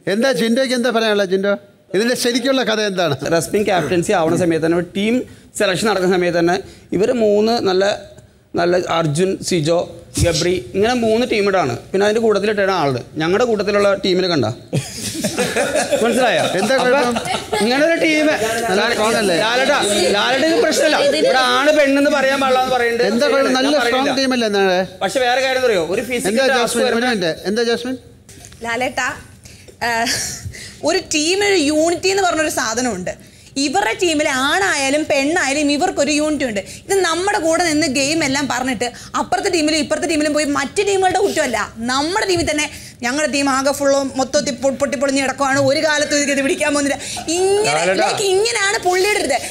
എന്താ ജിൻഡോയ്ക്ക് എന്താ പറയാനുള്ളത് ജിൻഡോ? ഇതിൻ്റെ ശരിക്കുള്ള കഥ എന്താണ്? റസ്പിൻ ക്യാപ്റ്റൻസി ആവുന്ന സമയത്ത് തന്നെ ടീം സെലക്ഷൻ നടക്കുന്ന സമയത്ത് തന്നെ ഇവർ 3 നല്ല അർജുൻ, സിജോ, ഗബ്രി ഇങ്ങനെ 3 ടീമിടാണ്. പിന്നെ അതിൻ്റെ കൂട്ടത്തിലിട്ടാണ് ആളുടെ ഞങ്ങളുടെ കൂട്ടത്തിലുള്ള ടീമിൽ കണ്ട മനസ്സിലായോ? എന്താ ഇങ്ങനെ ഒരു ടീം ലാലട്ട പ്രശ്നമല്ല. ഇവിടെ ആണ് പെണ്ണെന്ന് പറയാൻ പാടില്ലെന്ന് പറയുന്നുണ്ട്. നല്ല സ്ട്രോങ് ടീമല്ലേ എന്നാണ്. പക്ഷെ വേറെ കാര്യം അറിയോ, ഒരു എന്താ ജാസ്മിൻ ലാലേട്ട, ഒരു ടീമിൽ യൂണിറ്റി എന്ന് പറഞ്ഞൊരു സാധനമുണ്ട്. ഇവരുടെ ടീമിൽ ആണായാലും പെണ്ണായാലും ഇവർക്കൊരു യൂണിറ്റി ഉണ്ട്. ഇത് നമ്മുടെ കൂടെ നിന്ന് ഗെയിം എല്ലാം പറഞ്ഞിട്ട് അപ്പുറത്തെ ടീമിലും ഇപ്പുറത്തെ ടീമിലും പോയി മറ്റു ടീമുകളുടെ കുറ്റമല്ല, നമ്മുടെ ടീമിൽ തന്നെ ഞങ്ങളുടെ ടീം ആകെ ഫുള്ളും മൊത്തത്തിൽ പൊട്ടിപ്പൊളിഞ്ഞ് കിടക്കുവാണ്. ഒരു കാലത്ത് ഇത് പിടിക്കാൻ പോകുന്നില്ല. ഇങ്ങനെയാണ് പുള്ളിയുടെ ഇത്.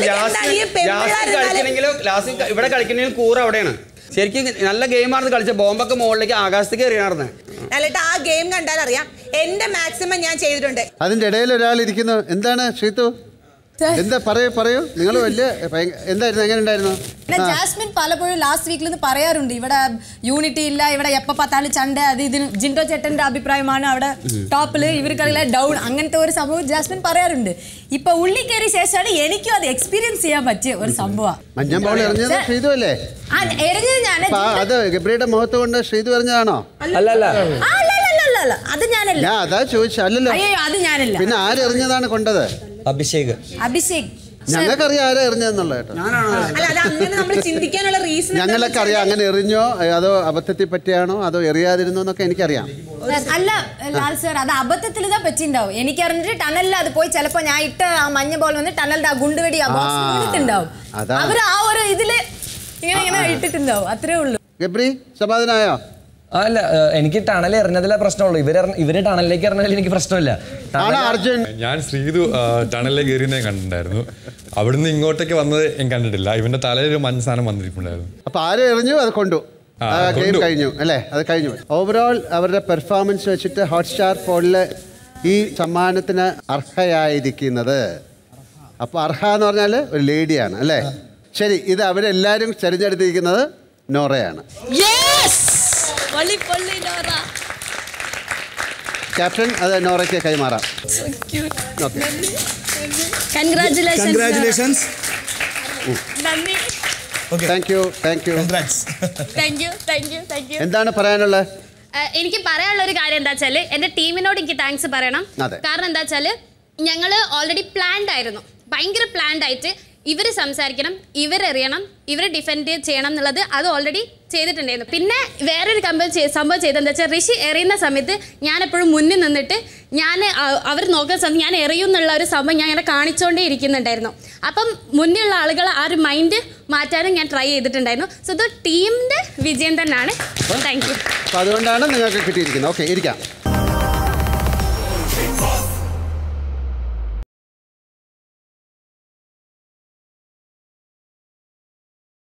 ഇവിടെ കളിക്കണമെങ്കിൽ കൂറ് അവിടെയാണ്. ശരിക്കും നല്ല ഗെയിമാണെന്ന് കളിച്ച ബോംബൊക്കെ മുകളിലേക്ക് ആകാശത്തേക്ക് എറിയണാർന്ന്. അല്ലേട്ടാ, ആ ഗെയിം കണ്ടാൽ അറിയാം എന്റെ മാക്സിമം ഞാൻ ചെയ്തിട്ടുണ്ട്. അതിന്റെ ഇടയിൽ ഒരാൾ ഇരിക്കുന്നു. എന്താണ് ശ്രീതു? എന്താ പറയൂ നിങ്ങൾ വലിയ എന്തായിരുന്നു, എങ്ങനെ ഉണ്ടായിരുന്നു? ജാസ്മിൻ പലപ്പോഴും ലാസ്റ്റ് വീക്കിൽ നിന്ന് പറയാറുണ്ട് ഇവിടെ യൂണിറ്റി ഇല്ല, ഇവിടെ എപ്പോ പത്താല് ചണ്ട, അത് ഇതിന് ജിൻഡോ ചേട്ടന്റെ അഭിപ്രായമാണ് അവിടെ ടോപ്പില് ഇവർക്കറിയില്ല ഡൗൺ, അങ്ങനത്തെ ഒരു സംഭവം ജാസ്മിൻ പറയാറുണ്ട്. ഇപ്പൊ ഉള്ളി കയറിയ ശേഷമാണ് എനിക്കും അത് എക്സ്പീരിയൻസ് ചെയ്യാൻ പറ്റിയ ഒരു സംഭവം. അത് ഗബ്രിയുടെ മുഖത്ത് കൊണ്ട് ശ്രീതു പറഞ്ഞതാണോ? അല്ലല്ല, അത് ഞാനല്ല. ഞാൻ അതാ ചോദിച്ചല്ലോ. അയ്യോ, അത് ഞാനല്ല. പിന്നെ ആരെറിഞ്ഞതാണ് കൊണ്ടത്? അഭിഷേക്. ഞങ്ങൾക്കറിയാം ആരെ എറിഞ്ഞെന്നുള്ള കേട്ടോ. ഞങ്ങളൊക്കെ അറിയാം അങ്ങനെ എറിഞ്ഞോ അതോ അബദ്ധത്തിൽ പറ്റിയാണോ അതോ എറിയാതിരുന്നോ എന്നൊക്കെ എനിക്കറിയാം. അല്ല ലാൽ സാർ, അത് അബദ്ധത്തിൽ ഇതാ പറ്റിണ്ടാവും. എനിക്ക് അറിഞ്ഞിട്ട് ടണലിൽ അത് പോയി ചിലപ്പോ ഞാൻ ഇട്ട ആ മഞ്ഞ ബോൾ വന്ന് ടണലിന്റെ ആ ഗുണ്ടുവെടി ആ ബോക്സിൽ ഇട്ടുണ്ടാവും. അവര് ആ ഒരു ഇതില് ഇങ്ങനെ ഇട്ടിട്ടുണ്ടാവും. അത്രേ ഉള്ളൂ. ഗബ്രി സമാധാനായോ? അല്ല, എനിക്ക് ടണൽ എറിഞ്ഞതിലെ പ്രശ്നമുള്ളൂ. ഇവര് ടണലിലേക്ക് എറിഞ്ഞതിൽ എനിക്ക് പ്രശ്നമില്ല. ഞാൻ ശ്രീതു ടണലിലേക്ക് എറിയുന്നേ കണ്ടിട്ടുണ്ടായിരുന്നു. അവിടുന്ന് ഇങ്ങോട്ടേക്ക് വന്നത് ഞാൻ കണ്ടിട്ടില്ല. ഇവന്റെ തലയിൽ ഒരു മഞ്ഞസാനം വന്നിട്ടുണ്ടായിരുന്നു. അപ്പൊ ആരും എറിഞ്ഞു, അത് കൊണ്ടു, ഗെയിം കഴിഞ്ഞു അല്ലേ? അത് കഴിഞ്ഞു. ഓവറോൾ അവരുടെ പെർഫോമൻസ് വെച്ചിട്ട് ഹോട്ട്സ്റ്റാർ പോളില് ഈ സമ്മാനത്തിന് അർഹയായിരിക്കുന്നത്. അപ്പോൾ അർഹ എന്ന് പറഞ്ഞാൽ ഒരു ലേഡിയാണ് അല്ലേ? ശരി, ഇത് അവരെല്ലാവരും തിരഞ്ഞെടുത്തിരിക്കുന്നത് നോറയാണ്. ക്യാപ്റ്റൻ അത് നോറയ്ക്ക് കൈമാറാം. എന്താണ് പറയാനുള്ളത്? എനിക്ക് പറയാനുള്ള ഒരു കാര്യം എന്താ വെച്ചാല് എന്റെ ടീമിനോട് എനിക്ക് താങ്ക്സ് പറയണം. കാരണം എന്താ വെച്ചാല് ഞങ്ങള് ഓൾറെഡി പ്ലാൻഡ് ആയിരുന്നു, ഭയങ്കര പ്ലാൻഡ് ആയിട്ട് ഇവർ സംസാരിക്കണം, ഇവരെറിയണം, ഇവരെ ഡിഫെൻഡ് ചെയ്യണം എന്നുള്ളത് അത് ഓൾറെഡി ചെയ്തിട്ടുണ്ടായിരുന്നു. പിന്നെ വേറൊരു സംഭവം ചെയ്തെന്താ വെച്ചാൽ ഋഷി എറിയുന്ന സമയത്ത് ഞാൻ എപ്പോഴും മുന്നിൽ നിന്നിട്ട് ഞാൻ അവർ നോക്കുന്ന സമയത്ത് ഞാൻ എറിയും എന്നുള്ള ഒരു സംഭവം ഞാൻ ഇങ്ങനെ കാണിച്ചുകൊണ്ടേ ഇരിക്കുന്നുണ്ടായിരുന്നു. അപ്പം മുന്നിലുള്ള ആളുകൾ ആ ഒരു മൈൻഡ് മാറ്റാനും ഞാൻ ട്രൈ ചെയ്തിട്ടുണ്ടായിരുന്നു. സോ ഇത് ടീമിൻ്റെ വിജയം തന്നെയാണ്. Thank you. അതുകൊണ്ടാണ് നിങ്ങൾക്ക് കിട്ടിയിരിക്കുന്നത്. ഓക്കെ, ഇരിക്കാം.